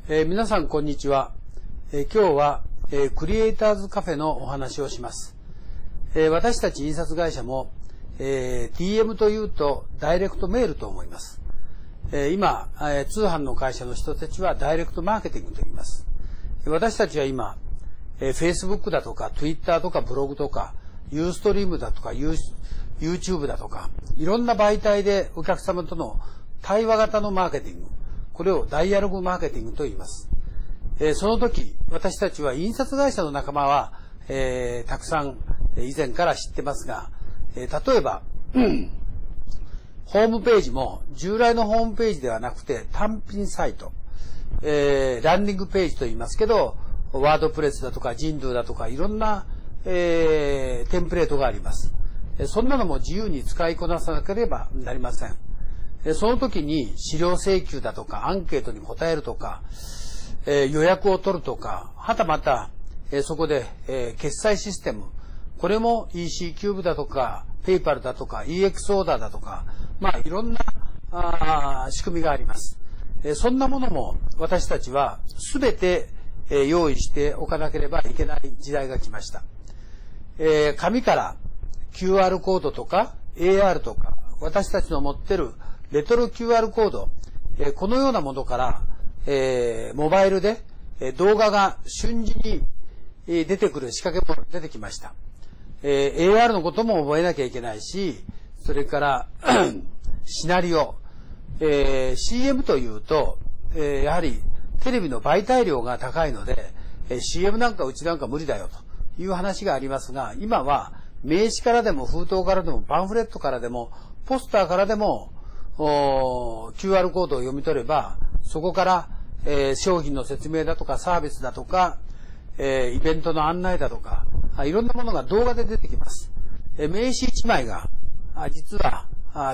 皆さんこんにちは。今日は、クリエイターズカフェのお話をします。私たち印刷会社も、DM というとダイレクトメールと思います。今、通販の会社の人たちはダイレクトマーケティングと言います。私たちは今、Facebook だとか Twitter とかブログとか Ustream だとか YouTube だとかいろんな媒体でお客様との対話型のマーケティング、これをダイアログマーケティングと言います。その時、私たちは印刷会社の仲間は、たくさん以前から知ってますが、例えば、ホームページも従来のホームページではなくて単品サイト、ランディングページと言いますけど、ワードプレスだとかジンドゥだとかいろんな、テンプレートがあります。そんなのも自由に使いこなさなければなりません。その時に資料請求だとかアンケートに答えるとか、予約を取るとか、はたまた、そこで、決済システム、これも EC キューブだとか、ペイパルだとか、EX オーダーだとか、いろんな仕組みがあります。そんなものも私たちはすべて用意しておかなければいけない時代が来ました。紙から QR コードとか AR とか、私たちの持っているレトロ QR コード、このようなものから、モバイルで動画が瞬時に出てくる仕掛けも出てきました。AR のことも覚えなきゃいけないし、それからシナリオ、CM というと、やはりテレビの媒体量が高いので、CM なんかうちなんか無理だよという話がありますが、今は名刺からでも封筒からでもパンフレットからでもポスターからでもQR コードを読み取れば、そこから、商品の説明だとかサービスだとか、イベントの案内だとか、いろんなものが動画で出てきます。名刺1枚が、実は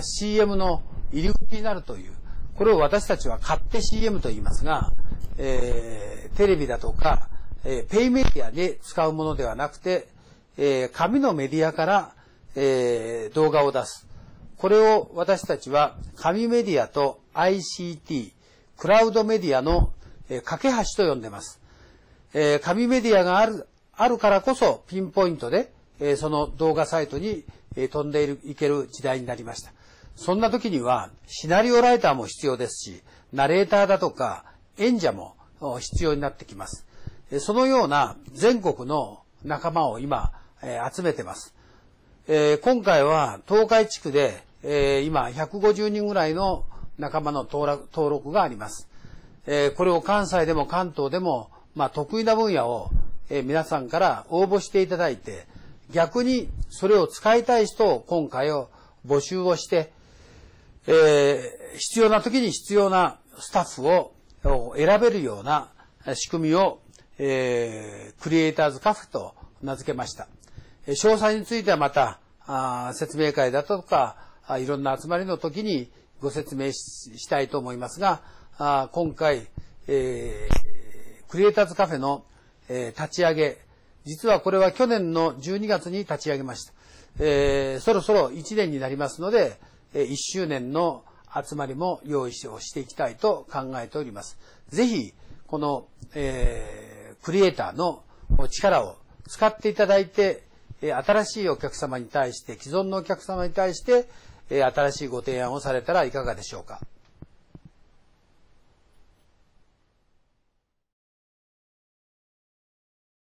CM の入り口になるという、これを私たちは勝手 CM と言いますが、テレビだとか、ペイメディアで使うものではなくて、紙のメディアから、動画を出す。これを私たちは紙メディアと ICT、クラウドメディアの架け橋と呼んでます。紙メディアがあるからこそピンポイントでその動画サイトに飛んでいける時代になりました。そんな時にはシナリオライターも必要ですし、ナレーターだとか演者も必要になってきます。そのような全国の仲間を今集めてます。今回は東海地区で今150人ぐらいの仲間の登録があります。これを関西でも関東でも、得意な分野を皆さんから応募していただいて、逆にそれを使いたい人を今回を募集をして、必要な時に必要なスタッフを選べるような仕組みを、クリエイターズカフェと名付けました。詳細についてはまた説明会だとかいろんな集まりの時にご説明したいと思いますが、今回、クリエイターズカフェの、立ち上げ、実はこれは去年の12月に立ち上げました。そろそろ1年になりますので、1周年の集まりも用意をしていきたいと考えております。ぜひ、この、クリエイターの力を使っていただいて、新しいお客様に対して、既存のお客様に対して、新しいご提案をされたらいかがでしょうか。